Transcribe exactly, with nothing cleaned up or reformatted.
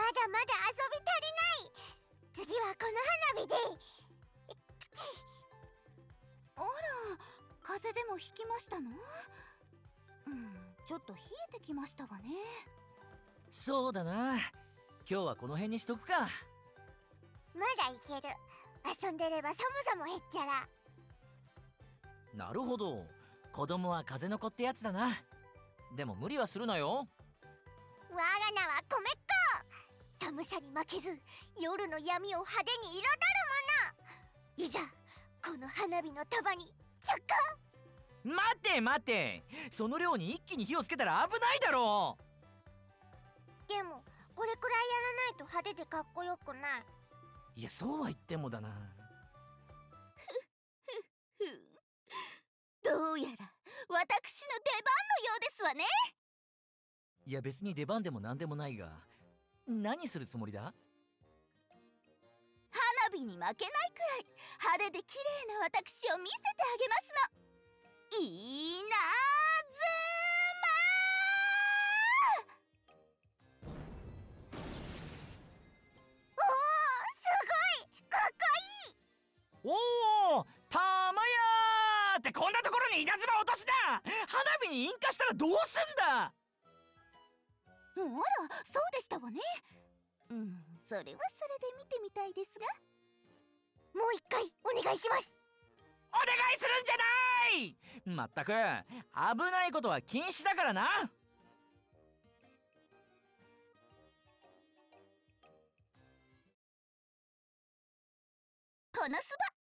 だまだ遊び足りない。次はこの花火で。 あら、風邪でもひきましたの？うん、ちょっと冷えてきましたわね。 そうだな。今日はこの辺にしとくか。 まだいける。遊んでれば寒さもへっちゃら。 なるほど、子供は風の子ってやつだな。でも無理はするなよ。 我が名は米っ子。寒さに負けず夜の闇を派手に彩るもの。いざこの花火の束に着火。 待て待て、その量に一気に火をつけたら危ないだろう。でもこれくらいやらないと派手でかっこよくない。 いや、そうは言ってもだな。 ふふふ。どうやら私の出番のようですわね。 いや、別に出番でも何でもないが、何するつもりだ？ 花火に負けないくらい派手で綺麗な私を見せてあげますの。いなずまおお、すごいかっこいい。 おお、たまやーってこんなところに稲妻落とすな。花火に引火したらどうすんだ。 あら、そうでしたわね。うん、それはそれで見てみたいですが。 もう一回お願いします。 お願いするんじゃない。まったく危ないことは禁止だからな。 このそば